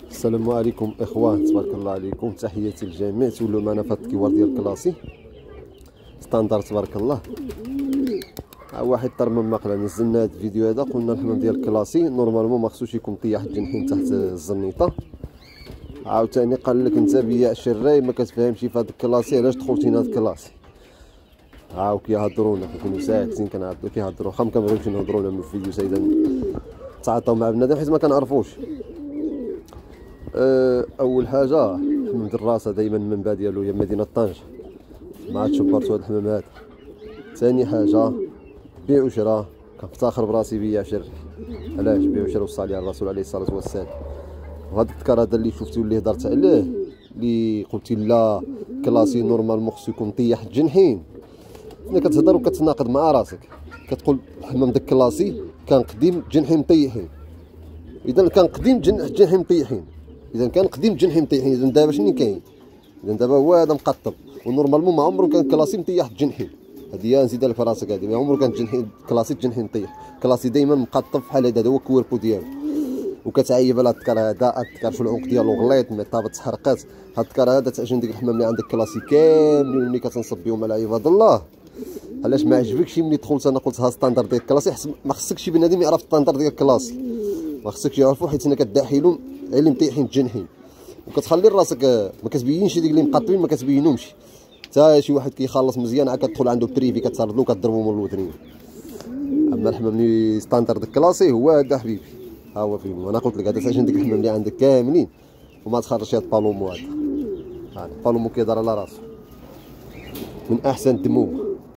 السلام عليكم اخوان، تبارك الله عليكم. تحياتي للجميع. تولوا معنا في هذا الكيوار ديال الكلاسي ستاندرد تبارك الله. واحد طرمم مقله نزلنا هذا الفيديو هذا، قلنا الحمام ديال الكلاسي نورمالمون ما خصوش يكون طياح الجنحين تحت الزنيطه. عاوتاني قال لك انت بياع شراي ما كتفهمش في هذا الكلاسي، علاش دخلتي لهذا الكلاسي؟ هاو كيهضرونا كيكونوا ساكتين كنعرفوا كيهضروا، واخا ما كنبغيوش نهضروا لهم في الفيديو سيدا تعاطاو مع بنادم حيت ما كنعرفوش. اول حاجه حمام الراسه دائما المنبع ديالو هي مدينه طنجه، ما عادش شبرتو هذا الحمام هذا. ثاني حاجه بيع وشراء، كنفتخر براسي بيع شري. علاش بيع وشراء؟ وصى عليه الرسول عليه الصلاه والسلام. وهذا الذكر هذا اللي شفتو اللي هضرت عليه، اللي قلتي لا كلاسي نورمالمون خصو يكون طياح الجنحين، ملي كتهضر وكتناقض مع راسك. كتقول الحمام داك كلاسي كان قديم جنحين مطيحين، اذا كان قديم جنحين مطيحين، اذا كان قديم جنحين مطيحين، اذا دابا شنو كاين؟ اذا دابا هو هذا مقطب، ونورمالمون ما عمره كان كلاسي مطيح الجنحين. هذه يا نزيدها لك في راسك، هذه ما عمره كان جنحين كلاسي جنحين مطيح. كلاسي دائما مقطب بحال هذا هو الكويربو ديالو. وكتعيب على الذكر هذا، الذكر شو العنق ديالو غليظ، ميطابه تحرقات. هاد الذكر هذا تاجن ديك الحمام اللي عندك كلاسي كاملين ملي كتنصب بهم على عباد الله. علاش ما عجبكش ملي دخلت انا قلت ها ستاندرد ديال الكلاسي؟ ما خصكش شي بنادم يعرف ستاندرد ديال الكلاسي، ما خصكش يعرفو، حيت انا كداحيلهم اللي مطيحين الجنحين، وكتخلي راسك ما كتبينش ديك اللي مقطبين، ما كتبينهمش. حتى شي واحد كيخلص مزيان عاد كتدخل عنده بريفي كتسردلو كضربو من الودنين. اما الحمام اللي ستاندرد الكلاسي هو هذا حبيبي، ها هو فين. وانا قلت لك هذا ساجن ديك الحمام اللي عندك كاملين، وما تخرجش هاد البالومو هذا. البالومو كيدار على راسو من احسن دموع.